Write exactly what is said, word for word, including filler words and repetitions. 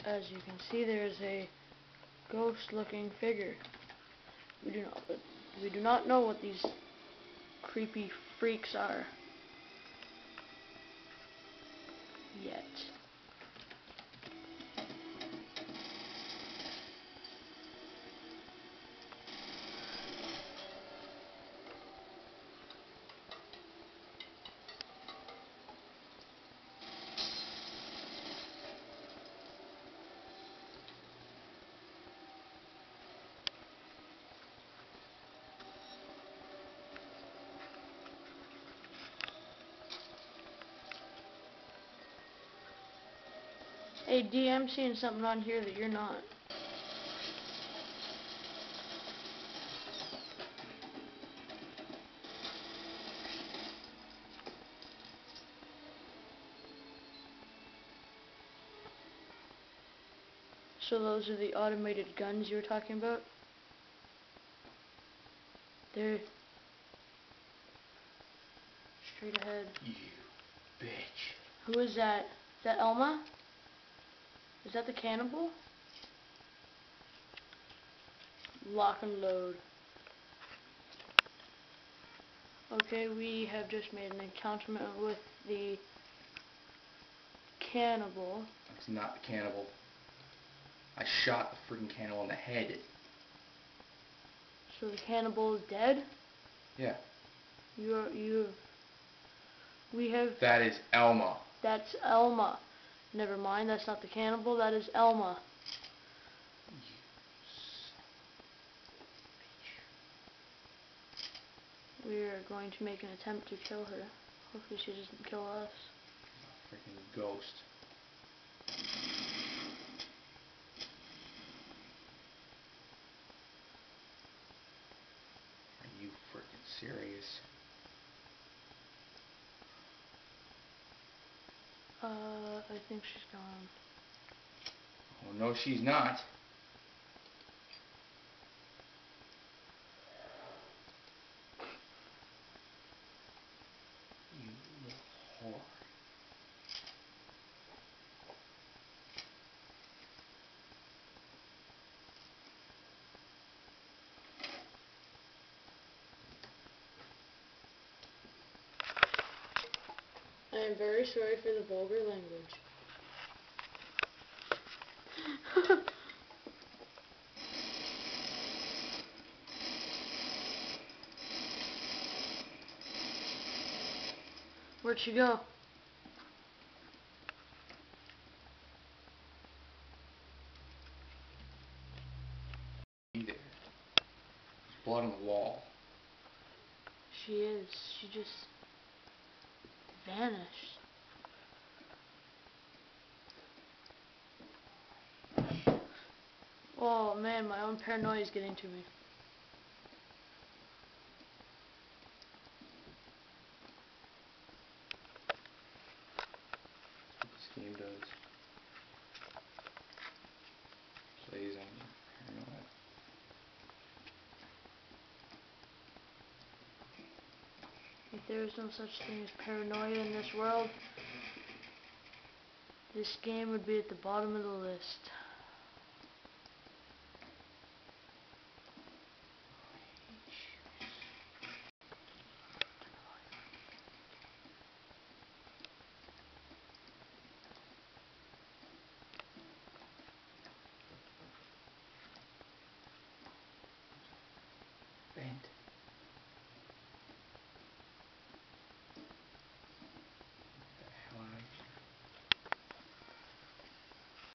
As you can see, there is a ghost-looking figure. We do not, but we do not know what these creepy freaks are yet. Hey D, I'm seeing something on here that you're not. So those are the automated guns you were talking about? They're straight ahead. You bitch. Who is that? Is that Elma? Is that the cannibal? Lock and load. Okay, we have just made an encounter with the cannibal. That's not the cannibal. I shot the freaking cannibal in the head. So the cannibal is dead? Yeah. You are, you we have... That is Elma. That's Elma. Never mind, that's not the cannibal, that is Elma. We are going to make an attempt to kill her. Hopefully she doesn't kill us. A freaking ghost. Are you freaking serious? Uh, I think she's gone. Oh no, she's not. You little whore. I am very sorry for the vulgar language. Where'd she go? There. There's blood on the wall. She is. She just vanished. Oh man, my own paranoia is getting to me. That's what this game does. Plays on you. Paranoia. If there is no such thing as paranoia in this world, this game would be at the bottom of the list.